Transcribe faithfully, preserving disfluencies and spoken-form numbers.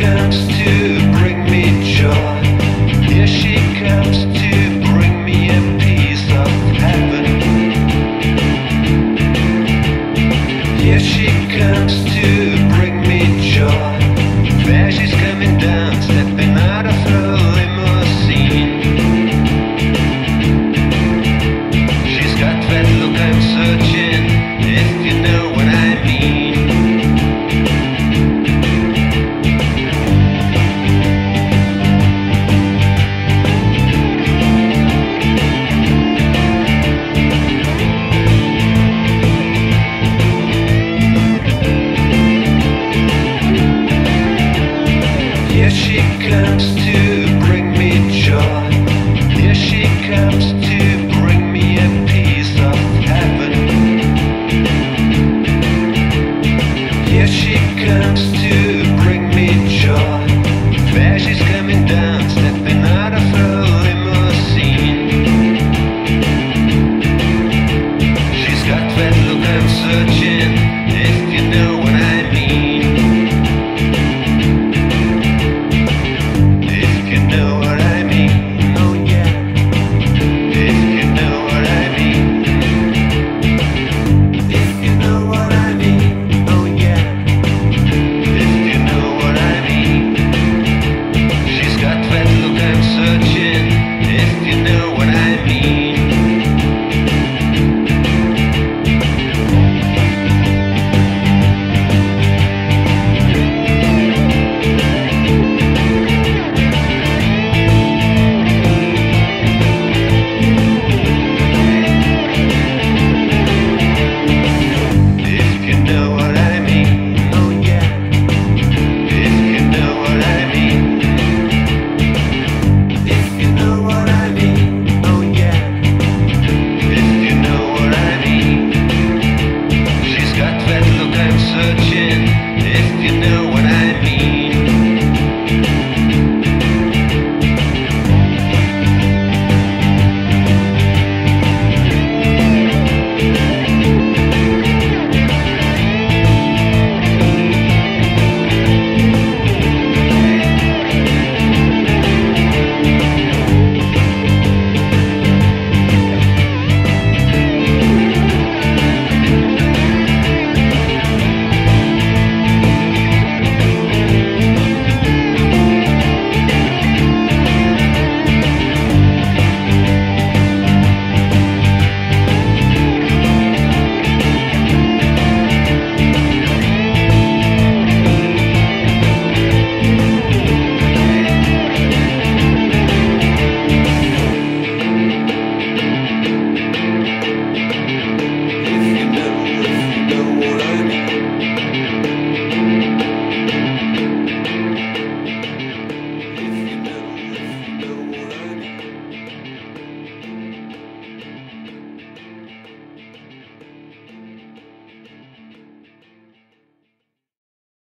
comes to bring me joy. Here she comes to bring me a piece of heaven. Here she comes to bring me joy. There she's coming down, stepping out of her limousine. She's got that look I'm searching, if you know what I mean. Here she comes to bring me joy. Here she comes to bring me a piece of heaven. Here she comes to bring me joy. There she's coming down, stepping out of her limousine. She's got that look I'm searching, if you know what I mean. Searching